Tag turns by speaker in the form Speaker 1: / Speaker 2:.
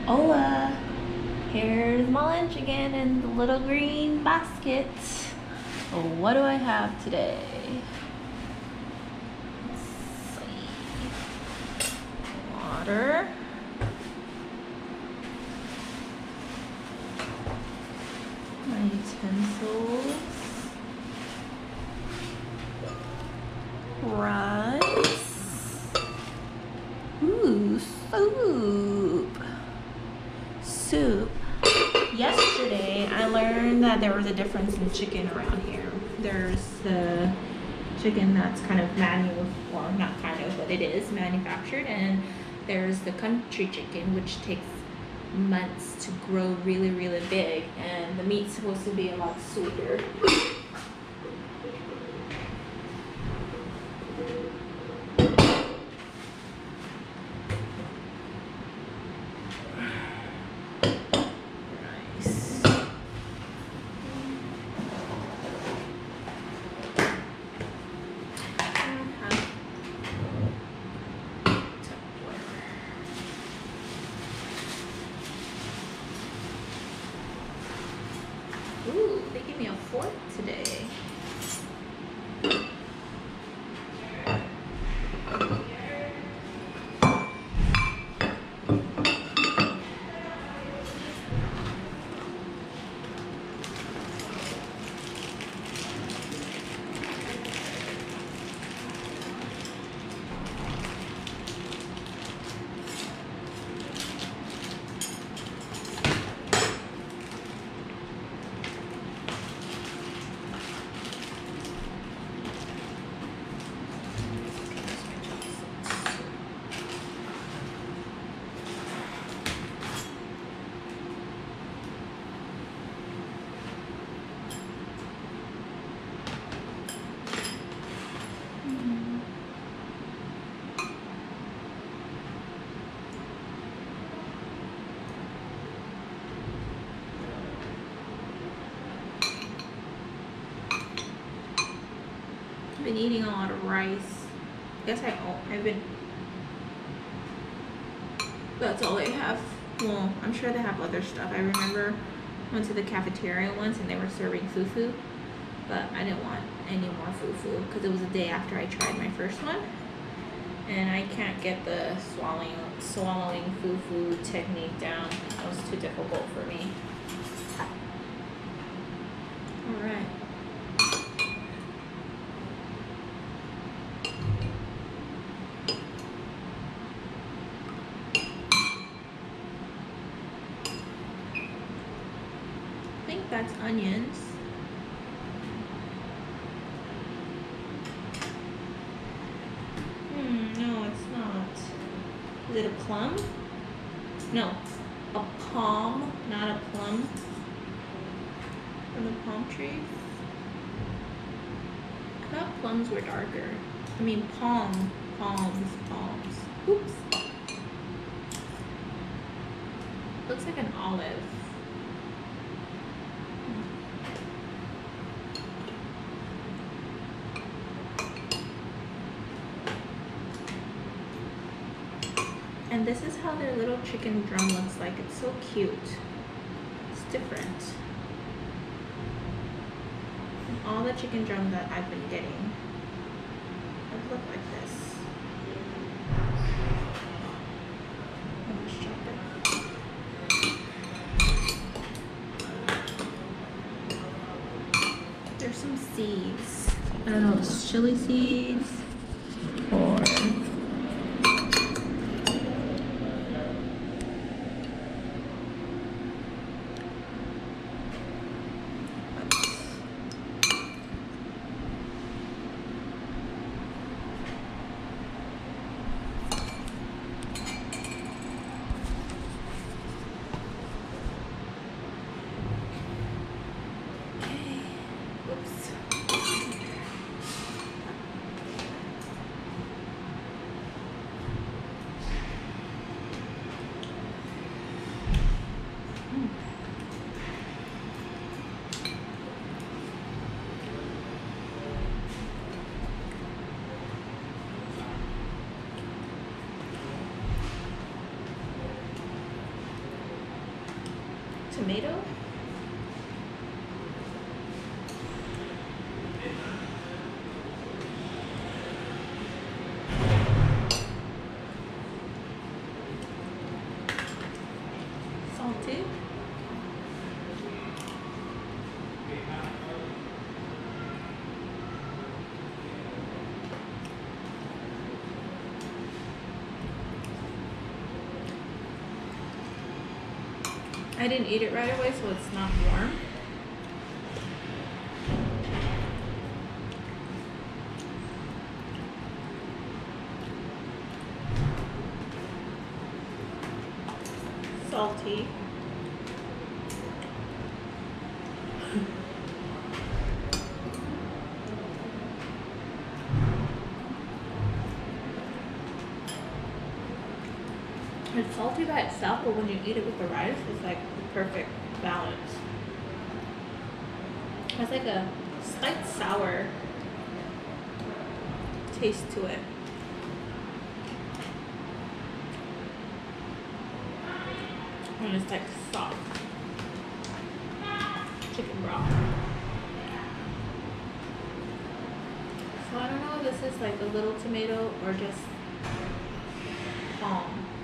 Speaker 1: Hola! Here's my lunch again in the little green basket. What do I have today? Let's see. Water. My utensils. Rice. Ooh, soup. Yesterday I learned that there was a difference in chicken around here. There's the chicken that's kind of well, not kind of, but it is manufactured, and there's the country chicken, which takes months to grow really, really big, and the meat's supposed to be a lot sweeter. Ooh, they gave me a fork today. I've been eating a lot of rice. I guess that's all they have. Well, I'm sure they have other stuff. I remember I went to the cafeteria once and they were serving fufu, but I didn't want any more fufu because it was the day after I tried my first one, and I can't get the swallowing fufu technique down. It was too difficult for me. All right. I think that's onions. No, it's not. Is it a plum? No, a palm, not a plum. From the palm trees. I thought plums were darker. I mean palms. Oops. Looks like an olive. And this is how their little chicken drum looks like. It's so cute. It's different. And all the chicken drums that I've been getting have looked like this. Let's chop it. There's some seeds. I don't know, it's chili seeds or tomato? Salty. I didn't eat it right away, so it's not warm. Salty. It's salty by itself, but when you eat it with the rice, it's like the perfect balance. It has like a slight sour taste to it. And it's like soft chicken broth. So I don't know if this is like a little tomato or just palm.